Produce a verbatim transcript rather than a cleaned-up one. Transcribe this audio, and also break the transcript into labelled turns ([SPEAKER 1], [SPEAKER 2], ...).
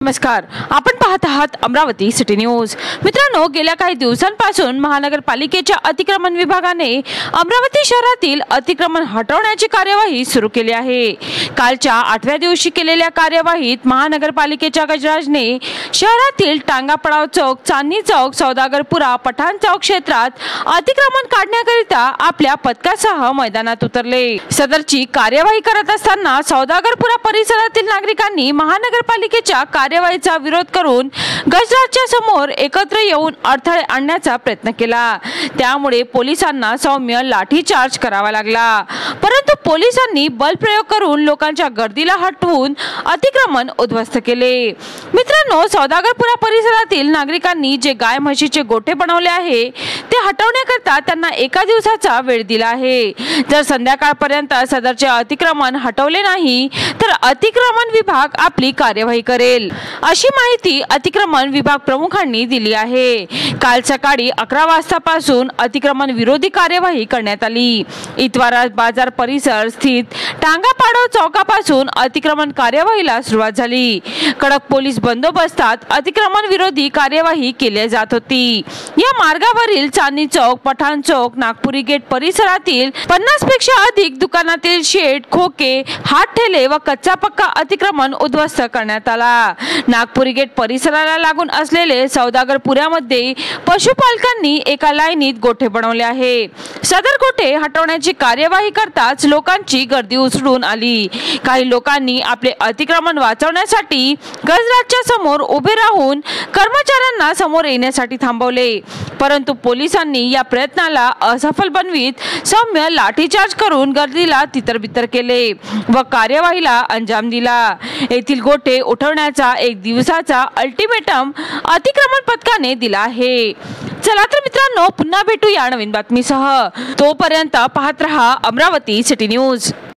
[SPEAKER 1] नमस्कार, आपण पाहत आहात अमरावती सिटी न्यूज। मित्रांनो, गेल्या काही दिवसांपासून महानगरपालिकेच्या अतिक्रमण विभागाने अमरावती शहरातील अतिक्रमण हटवण्याची कार्यवाही सुरू केली आहे। कालच्या आठव्या दिवशी केलेल्या कार्यवाहीत महानगरपालिकेच्या गजराजने शहरातील टांगापडाव चौक, चांदणी चौक, सौदागरपुरा, पठाण चौक क्षेत्रात अतिक्रमण काढण्याकरिता आपल्या पथकासह मैदानात उतरले। सदरची कार्यवाही करत असताना सौदागरपुरा परिसरातील नागरिकांनी महानगरपालिकेच्या कार्यवाहीचा विरोध करून गजराजच्या समोर एकत्र येऊन अडथळे आणण्याचा प्रयत्न केला। त्यामुळे पोलिसांना सौम्य लाठीचार्ज करावा लागला, परंतु पोलिसांनी बलप्रयोग करून लोकांच्या गर्दीला हटवून अतिक्रमण उद्ध्वस्त केले। मित्रांनो, सौदागरपुरा परिसरातील नागरिकांनी जे गाय म्हशीचे गोठे बनवले आहे ते हटवण्याकरता त्यांना एका दिवसाचा वेळ दिला आहे। जर संध्याकाळपर्यंत सदरचे अतिक्रमण हटवले नाही तर अतिक्रमण विभाग आपली कार्यवाही करेल, अशी माहिती अतिक्रमण विभाग प्रमुखांनी दिली आहे। काल सकाळी अकरा वाजतापासून अतिक्रमण विरोधी कार्यवाही करण्यात आली। इतवारा बाजार परिसर स्थित टांगापाडव चौकापासून अतिक्रमण कार्यवाहीला सुरुवात झाली। कडक पोलीस बंदोबस्तात अतिक्रमण विरोधी कार्यवाही केली जात होती। या मार्गावरील चांदणी चौक, पठाण चौक, नागपुरी गेट परिसरातील पन्नास पेक्षा अधिक दुकानातील शेड, खोके, हात ठेले व कच्चा पक्का अतिक्रमण उद्ध्वस्त करण्यात आला। नागपुरी गेट परिसराला लागून असलेले सौदागरपुऱ्यामध्ये पशुपालकांनी एका लाईनीत गोठे बनवले आहे। सदर गोठे हटवण्याची कार्यवाही करताच लोकांची गर्दी उसळून आली। काही लोकांनी आपले अतिक्रमण वाचवण्यासाठी गजराजच्या समोर उभे राहून कर्मचाऱ्यांना समोर येण्यासाठी थांबवले, परंतु पोलिसांनी या प्रयत्नाला असफल बनवित सौम्य लाठीचार्ज करून गर्दीला तितरबितर केले व कार्यवाहीला अंजाम दिला। येथील गोठे उठवण्याचा एक दिवसाचा अल्टिमेटम अतिक्रमण पथकाने दिला आहे। चला तर मित्रांनो, पुन्हा भेटू या नवीन बातमीसह। तोपर्यंत पाहत रहा अमरावती सिटी न्यूज।